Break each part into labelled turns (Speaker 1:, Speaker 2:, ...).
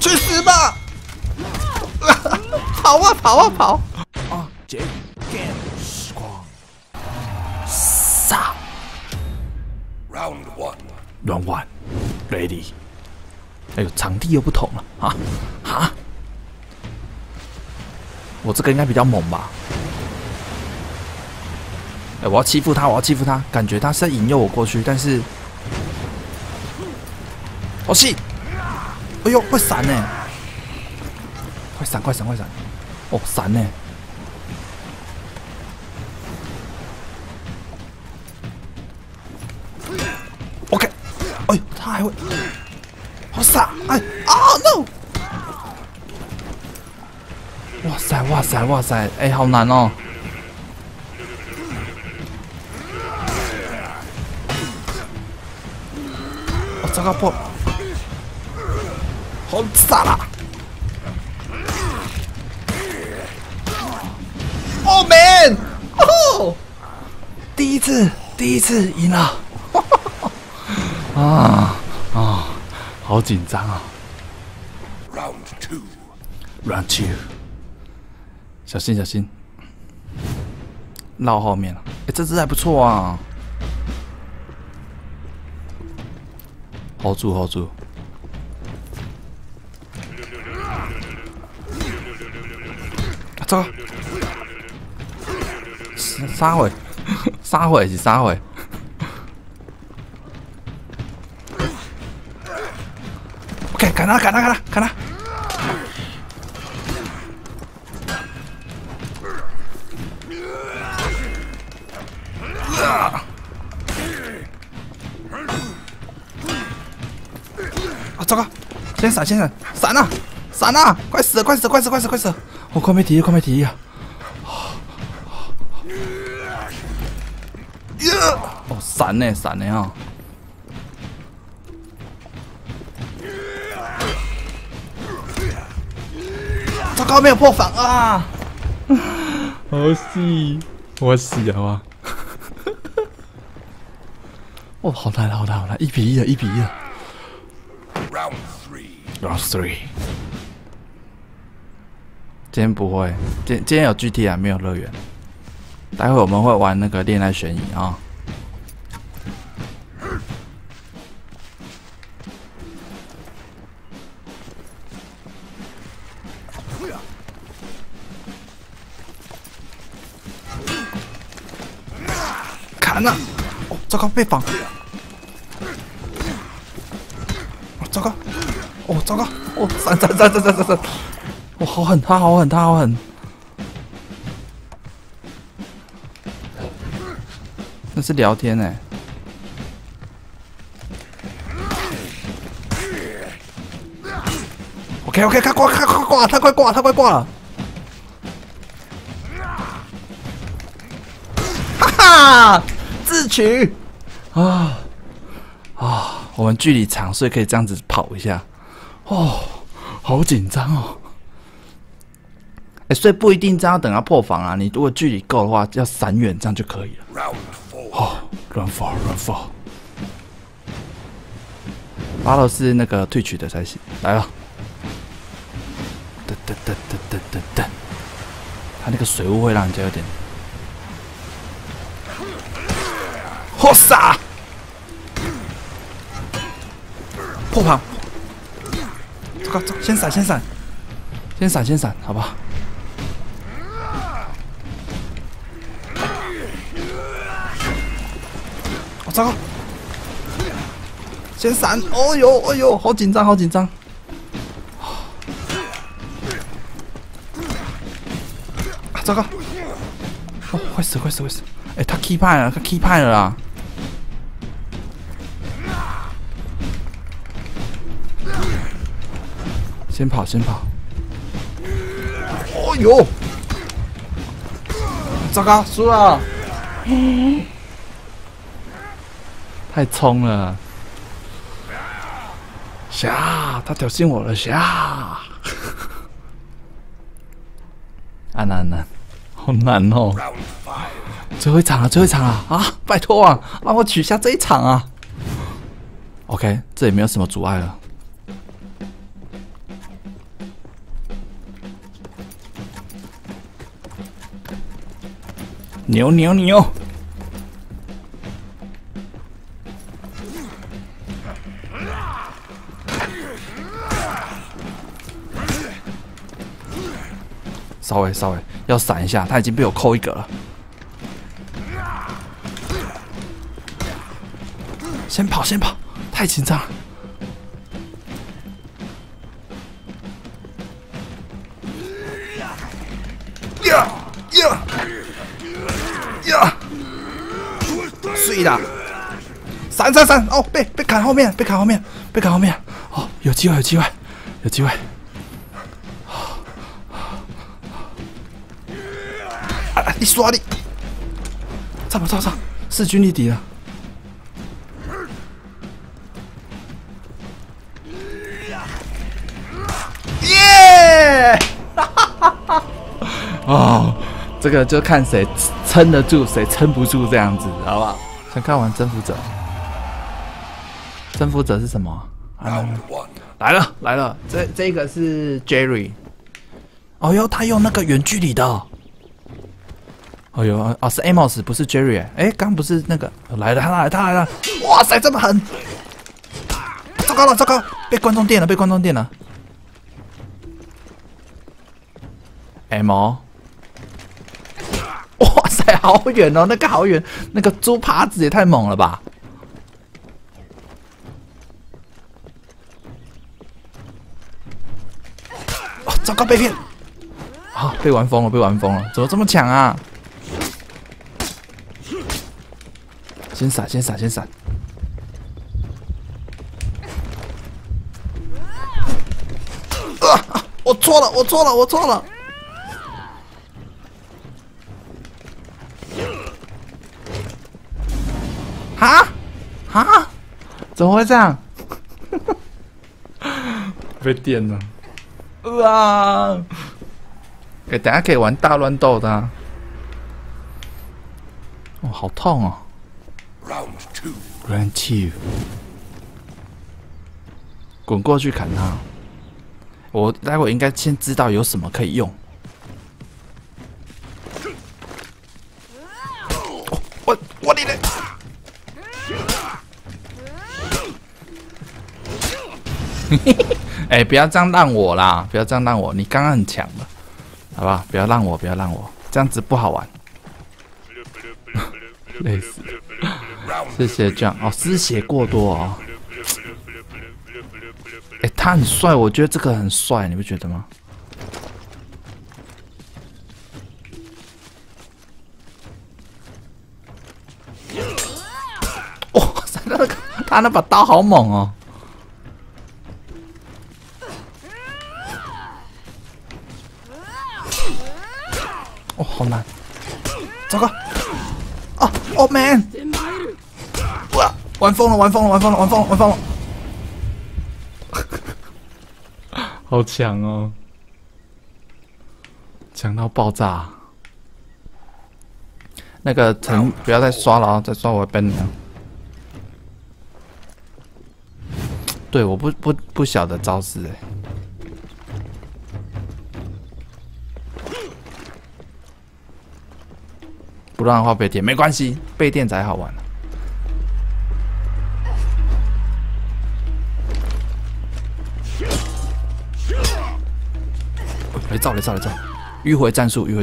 Speaker 1: 去死吧！跑啊跑啊跑！啊，这 game 时光杀
Speaker 2: Round
Speaker 1: one ready。哎呦，场地又不同了啊啊！我这个应该比较猛吧？哎，我要欺负他，我要欺负他，感觉他是在引诱我过去，但是，哦是，哎呦，会闪呢！快闪快闪快闪！哦，闪呢！OK， 哎呦，他还会，好傻！哎啊 no！ 哇塞哇塞哇塞！哎，好难哦！哦，糟糕破！好傻啦！哦 man！ 哦，第一次赢了！啊啊，好紧张啊 ！Round two， 小心小心，绕后面了。哎，这只还不错啊 ！hold 住 hold 住。糟糕！杀回，杀回是杀回。OK， 砍他砍他砍他砍他！啊！糟糕！先闪先闪，闪啊闪啊！快死了快死了快死了快死了快死了！我快没体力快没体力啊！哦，闪呢闪呢啊！糟糕，没有破防啊！好死，我死了啊！哦，好难好难好难，1比1了1比1了。Round three。今天不会，今天有 GT 啊，没有乐园。待会我们会玩那个恋爱悬疑啊。砍了！哦，糟糕，被绑！哦，糟糕！哦，糟糕！哦，闪！哦，好狠，他好狠，他好狠！那是聊天哎。OK， 他挂，他快挂了！哈哈，智取！啊！我们距离长，所以可以这样子跑一下。哦，好紧张哦！所以不一定这样等他破防啊。你如果距离够的话，要闪远，这样就可以了。哦 ，Run for。巴罗是那个退取的才行。来了，噔，他那个水雾会让人家有点，好傻！破防，这个先闪，好吧。哦，糟糕！先闪！哦呦，好紧张！啊，糟糕！哦，快死！哎，他 key 派了啦！先跑！哦呦！糟糕，输了！太冲了！侠，他挑衅我了，侠！啊难，好难哦！最后一场了啊！拜托啊，让我取下这一场啊 ！OK， 这也没有什么阻碍了。 牛牛牛！稍微要闪一下，他已经被我扣一个了。先跑，太紧张了。呀！碎的，3！哦，被砍后面，被砍后面。哦，有机会。你刷你！操！势均力敌了。耶！哦，这个就看谁撑得住，谁撑不住，这样子，好不好？先看完征服者。征服者是什么？来了，这个是 Jerry。哦哟，他用那个远距离的。哦哟，是 Amos， 不是 Jerry。哎，刚不是那个来了，他来了！哇塞，这么狠！糟糕，被观众电了。Amos， 哇塞，好远哦，那个好远，那个猪扒子也太猛了吧！哦，糟糕，被骗！啊，被玩疯了，怎么这么强啊？先闪！我错了！哈？怎么会这样？被电了！等下可以玩大乱斗的啊！哦，好痛哦！ Round 2， 滚过去砍他！我待会应该先知道有什么可以用。我你的！哎，不要这样让我啦！你刚刚很强了，好不好？不要让我，这样子不好玩。累死！谢谢John哦，失血过多哦。哎，他很帅，我觉得这个很帅，你不觉得吗？哇塞，他那把刀好猛哦！哦，好难！糟糕！哦 man！ 哇，玩疯了！好强哦！强到爆炸！那个陈不要再刷了啊，再刷我会 ban 你啊！对，我不晓得招式哎。不然的话被电没关系，被电才好玩。雷照，迂回战术。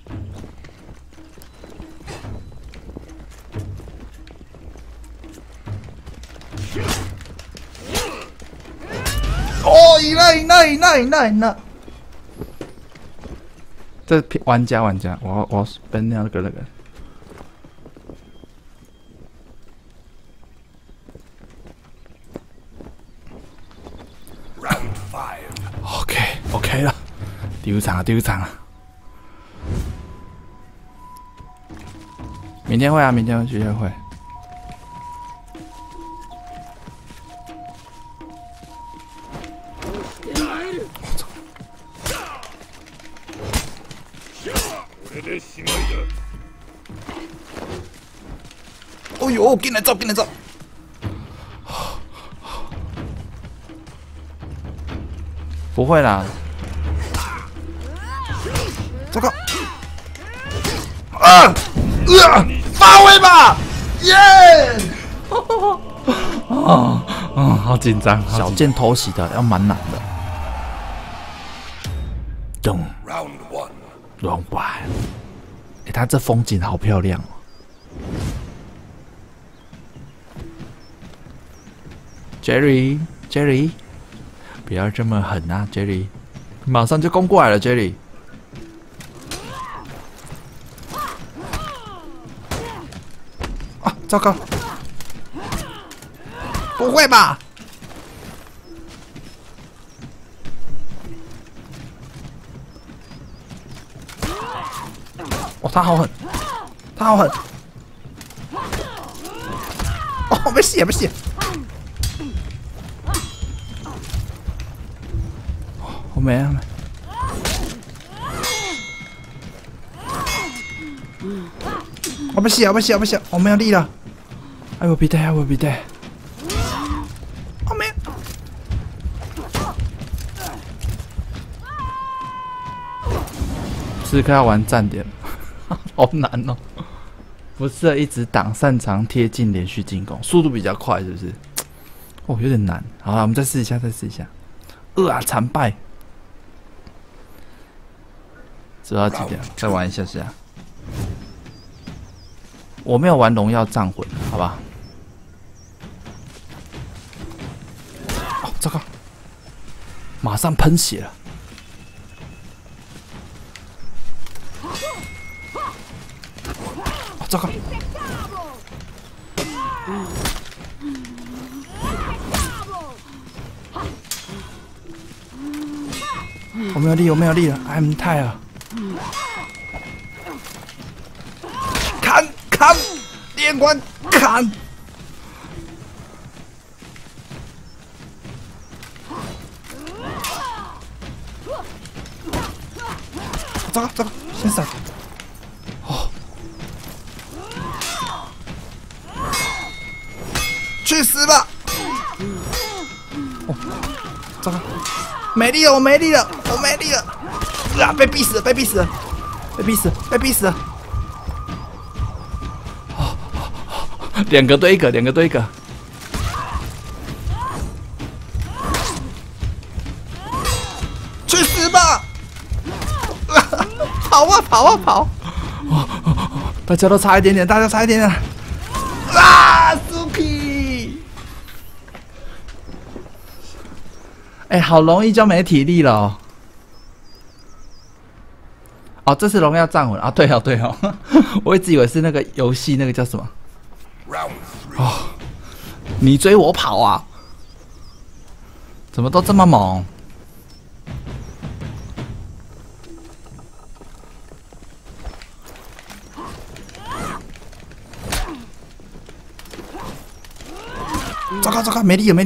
Speaker 1: 哦，赢了！这玩家，我要奔那个。OK 了，第五场了。明天会聚会。哦呦，进来走！不会啦！糟糕！啊！ 发挥吧！耶！好紧张，小剑偷袭的要蛮难的。咚
Speaker 2: Round one.
Speaker 1: ，Round one。哎，它这风景好漂亮哦。Jerry，不要这么狠啊 ，Jerry， 马上就攻过来了 ，Jerry。啊，糟糕！不会吧？哦，他好狠，他好狠！哦，没血，没血。我没啊，我不死，我不死，我不死，我没有力了。I will be there, I will be there。我没有。此刻要玩站点，好难哦。不适合一直挡，擅长贴近连续进攻，速度比较快，是不是？哦，有点难。好了，我们再试一下，再试一下。惨败。知道几点？再玩一下下。我没有玩荣耀战魂，好吧？哦，糟糕！马上喷血了。哦，糟糕！我没有力，我没有力了 ，I'm tired。砍！连环砍！糟糕，先闪！哦，去死吧！哦，糟糕，没力了，我没力了！啊，被逼死了！两个对一个，去死吧！跑！大家都差一点点，啊 ，Suki！ 哎，好容易就没体力了哦。哦，这是荣耀战魂啊！对哦，我一直以为是那个游戏，那个叫什么？哦，你追我跑啊！怎么都这么猛？糟糕，没力了！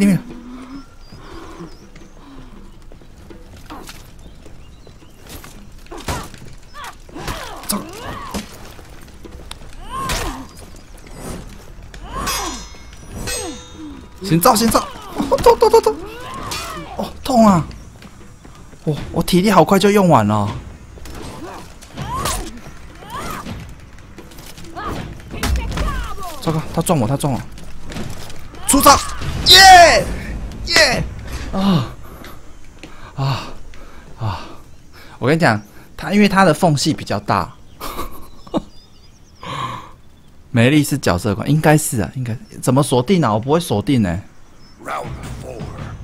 Speaker 1: 糟糕！先造！痛！哦，痛啊！我体力好快就用完了。糟糕，他撞我！出招！耶！我跟你讲，因为他的缝隙比较大。梅丽是角色款，应该是啊，怎么锁定啊？我不会锁定呢。
Speaker 2: Round four.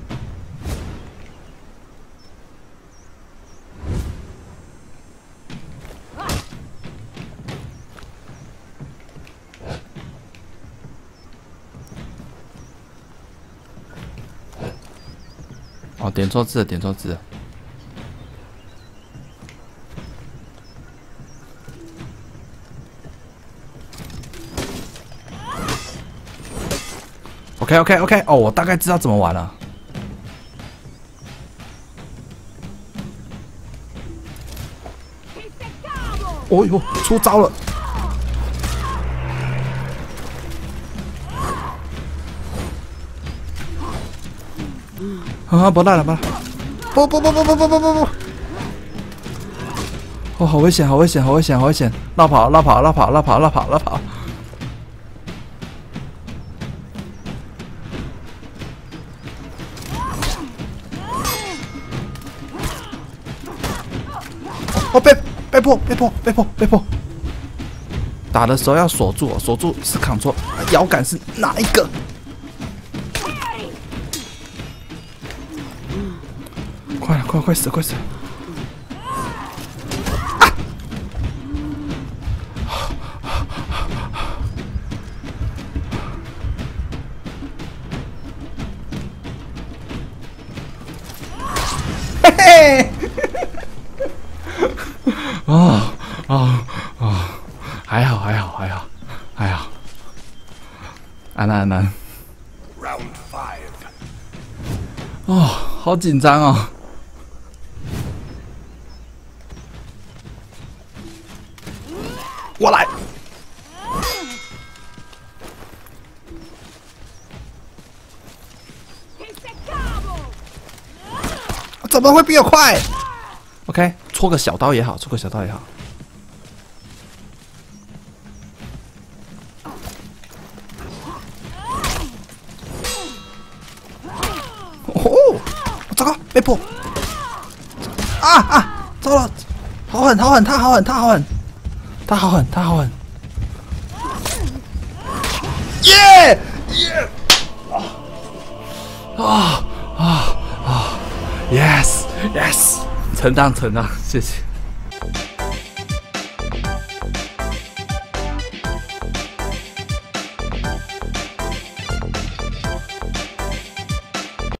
Speaker 1: 哦，点错字了。OK， 哦，我大概知道怎么玩了。哦呦，出招了！啊，不烂了！不！ 哦，好危险，好危险，好危险，好危险！绕跑，绕跑，绕跑，绕跑，绕跑，绕跑！哦，被迫！打的时候要锁住，锁住是 Ctrl， 摇杆是哪一个？快了，快死！嘿嘿，还好，安南，
Speaker 2: Round 5.
Speaker 1: 哦，好紧张哦。我来。怎么会比我快 ？OK， 戳个小刀也好，哦，糟糕，被迫！糟了，好狠，他好狠！耶！Yes， 成长，谢谢。